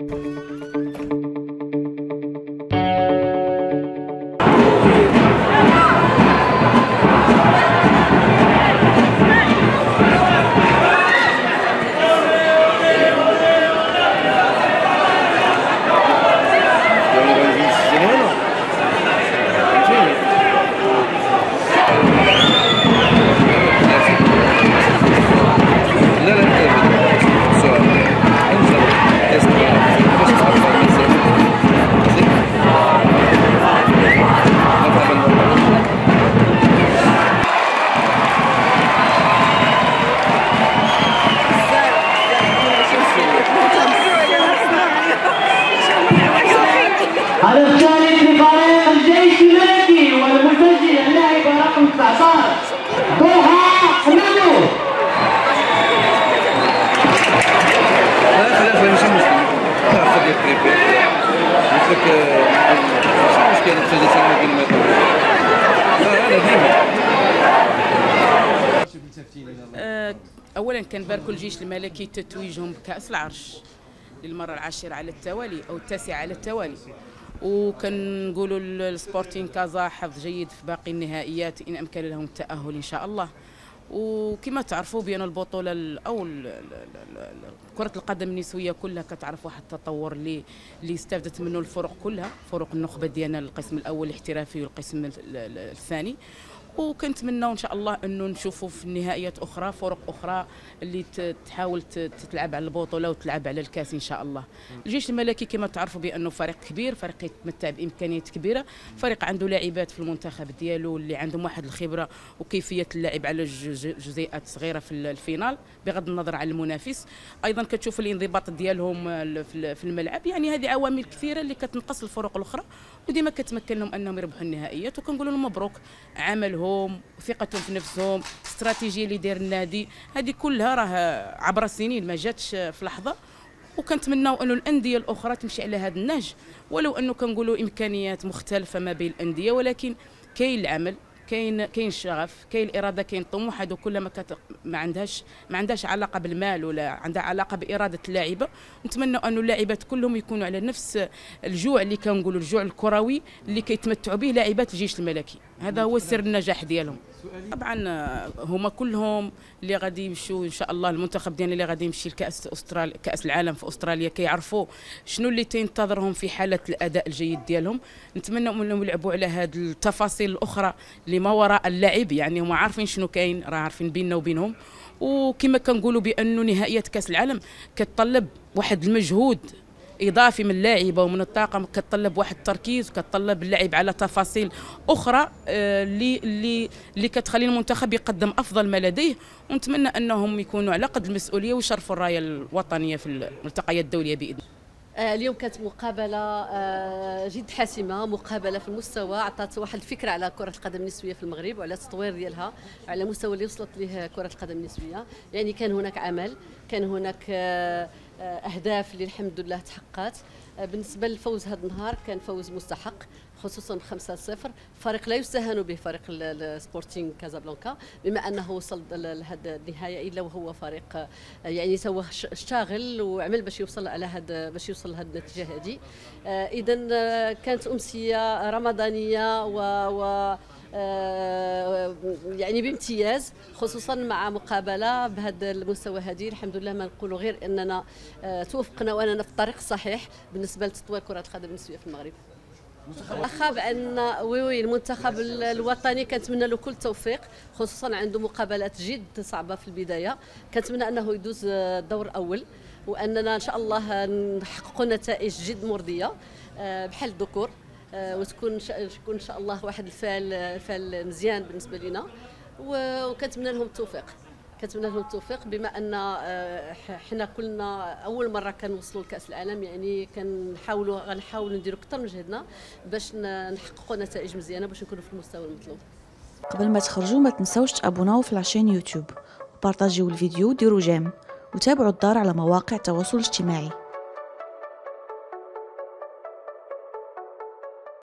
على الثالث لفريق الجيش الملكي والمسجل اللاعب رقم 19 ضحى حمدو. لا ماشي مشكل. خذ يقرب. قلت لك ماشي مشكل تجي تسمع كلمات. لا هذا ديما. اولا كنباركوا الجيش الملكي تتويجهم بكأس العرش للمره العاشره على التوالي او التاسعه على التوالي، وكنقولوا السبورتين كازا حظ جيد في باقي النهائيات ان امكن لهم التاهل ان شاء الله. وكما تعرفوا بان البطوله او كره القدم النسويه كلها كتعرف واحد التطور اللي استفدت منه الفرق كلها، فرق النخبه ديالنا القسم الاول الاحترافي والقسم الثاني، وكنتمناو ان شاء الله انه نشوفوا في النهائيات اخرى فرق اخرى اللي تحاول تلعب على البطوله وتلعب على الكاس ان شاء الله. الجيش الملكي كما تعرفوا بانه فريق كبير، فريق يتمتع بامكانيات كبيره، فريق عنده لاعبات في المنتخب ديالو اللي عندهم واحد الخبره وكيفيه اللعب على جزيئات صغيره في الفينال بغض النظر عن المنافس. ايضا كتشوف الانضباط ديالهم في الملعب، يعني هذه عوامل كثيره اللي كتنقص الفرق الاخرى وديما كتمكن لهم انهم يربحوا النهائيات. وكنقول لهم مبروك عملهم، ثقتهم في نفسهم، الاستراتيجيه اللي داير النادي، هذه كلها راه عبر السنين ما جاتش في لحظه. وكنتمناو انه الانديه الاخرى تمشي على هذا النهج، ولو انه كنقولوا امكانيات مختلفه ما بين الانديه، ولكن كاين العمل، كاين الشغف، كاين الاراده، كاين الطموح. هذو كلها ما عندهاش علاقه بالمال ولا عندها علاقه باراده اللاعبه. نتمنى انه اللاعبات كلهم يكونوا على نفس الجوع اللي كنقولوا الجوع الكروي اللي كيتمتعوا به لاعبات الجيش الملكي، هذا هو سر النجاح ديالهم. طبعا هما كلهم اللي غادي يمشوا ان شاء الله، المنتخب ديالنا اللي غادي يمشي لكاس استراليا، كاس العالم في استراليا، كيعرفوا شنو اللي تنتظرهم في حاله الاداء الجيد ديالهم. نتمنى انهم يلعبوا على هذه التفاصيل الاخرى اللي ما وراء اللعب، يعني هما عارفين شنو كاين، راه عارفين بيننا وبينهم. وكما كنقولوا بانه نهائيات كاس العالم كتطلب واحد المجهود اضافي من اللاعبه ومن الطاقم، كتطلب واحد التركيز وكتطلب اللعب على تفاصيل اخرى اللي كتخلي المنتخب يقدم افضل ما لديه. ونتمنى انهم يكونوا على قد المسؤوليه ويشرفوا الرايه الوطنيه في الملتقيات الدوليه باذن الله. اليوم كانت مقابلة جد حاسمة، مقابلة في المستوى عطات واحد الفكرة على كرة القدم النسوية في المغرب وعلى التطوير ديالها على المستوى اللي وصلت ليه كرة القدم النسوية. يعني كان هناك عمل، كان هناك أهداف اللي الحمد لله تحققت. بالنسبة للفوز هذا النهار كان فوز مستحق، خصوصا 5-0، فريق لا يستهان به، فريق السبورتينغ كازابلانكا، بما انه وصل لهذا النهايه الا وهو فريق يعني سوى اشتغل وعمل باش يوصل على هذا، باش يوصل لهذه النتيجه هذه. اذا كانت امسيه رمضانيه و يعني بامتياز، خصوصا مع مقابله بهذا المستوى هذه. الحمد لله ما نقولوا غير اننا توفقنا واننا في الطريق الصحيح بالنسبه لتطوير كره القدم النسويه في المغرب. اخاب ان وي المنتخب الوطني كنتمنى له كل التوفيق، خصوصا عنده مقابلات جد صعبه في البدايه. كنتمنى انه يدوز الدور الاول واننا ان شاء الله نحققوا نتائج جد مرضيه بحال الذكور، وتكون ان شاء الله واحد الفال مزيان بالنسبه لنا. وكنتمنى لهم التوفيق، كنتمنى لهم التوفيق بما ان حنا كلنا اول مره كنوصلوا لكاس العالم، يعني غنحاولوا نديروا اكثر من جهدنا باش نحققوا نتائج مزيانه باش نكونوا في المستوى المطلوب. قبل ما تخرجوا ما تنسوش تابوناو في العشان يوتيوب وبارطاجيو الفيديو وديروا جيم وتابعوا الدار على مواقع التواصل الاجتماعي.